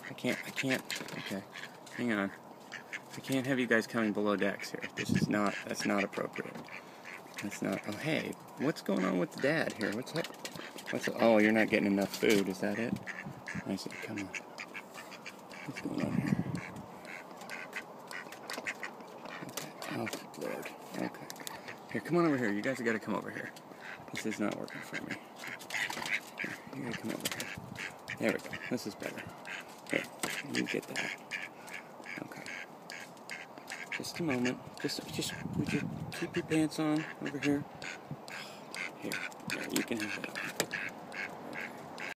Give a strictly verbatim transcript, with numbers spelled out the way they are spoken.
I can't, I can't, okay, hang on. I can't have you guys coming below decks here. This is not, that's not appropriate. That's not, oh hey, what's going on with the dad here? What's up? What's up? Oh, you're not getting enough food, is that it? I see, come on. What's going on here? Okay, oh Lord, okay. Here, come on over here, you guys have got to come over here. This is not working for me. Here, you gotta come over here. There we go, this is better. Here, you get that. Okay. Just a moment. Just, just, would you keep your pants on over here? Here, yeah, you can have that.